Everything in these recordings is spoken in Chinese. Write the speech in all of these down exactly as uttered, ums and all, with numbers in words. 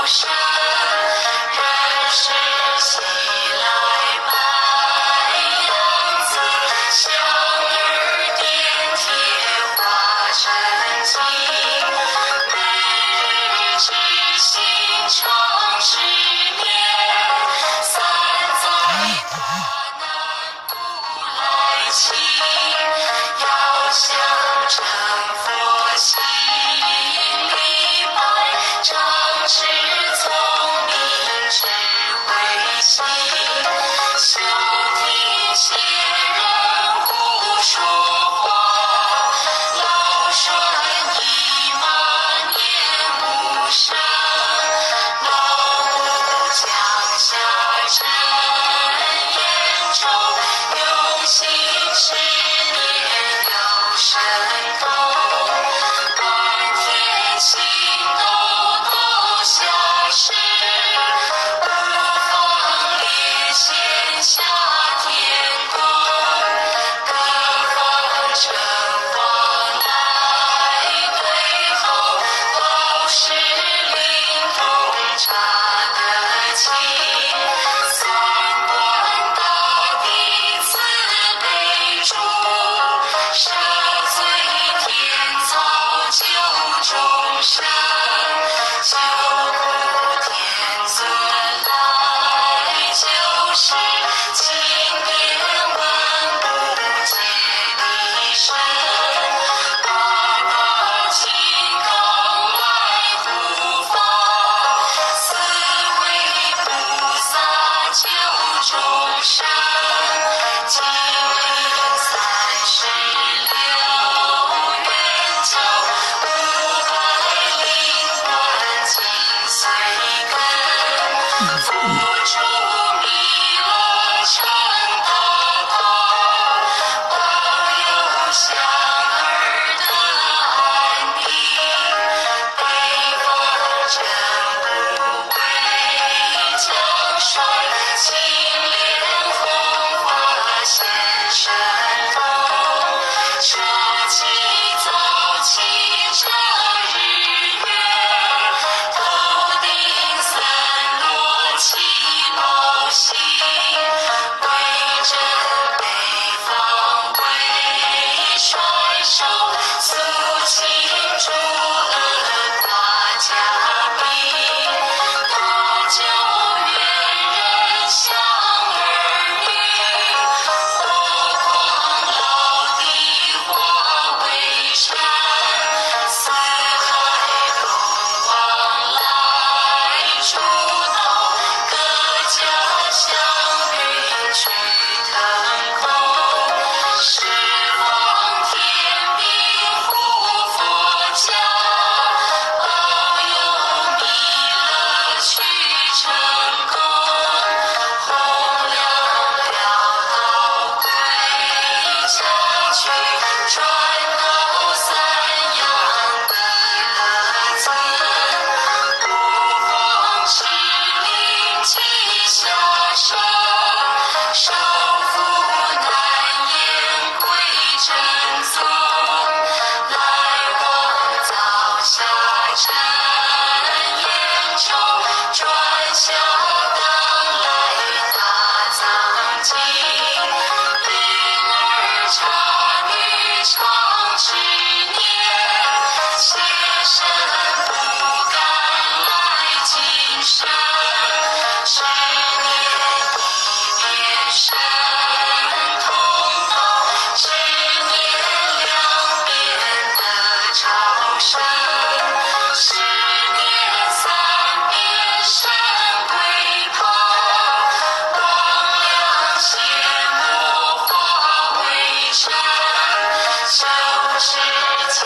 生，人世喜来白杨子，香儿点贴花真情，每日之心常十年，三载他难不来侵，要想成佛心里白，常持聪明智慧心，休听仙人胡说话，老栓一马念无声，老母降下尘烟中，用心十年有神通，满天星斗都下世，无方列线下天宫，各方城隍来对候，道士灵通查得清，三观大帝慈悲主，赦罪天草救众生，救苦天尊来救世，经典万物皆离身，八八金刚来护法，四位菩萨救众生，金陵三十六元教，五百灵官精髓根，佛主弥勒成大道，保佑香儿的安定，北方真不畏将帅，青莲红花显神通，舍弃早起这日月，头顶森罗七宝星，威震北方为帅首，肃清诸恶大家兵，大教元人香儿女，火狂老地化为尘，四海龙王来主导，各家祥云去腾空，十方天兵护佛家，保佑弥勒去成功，红亮了道归家去，转到三阳弥勒尊，五皇之灵齐下生，少妇难言归真宗，来往早下尘烟中，转下当来大藏经，灵儿茶女常执念，妾身不敢来今生，十年一变神通道，十年两变的超生，十年三变神龟袍，光亮邪魔化为尘，修持皆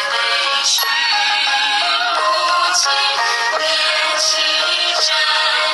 为虚无尽，练习真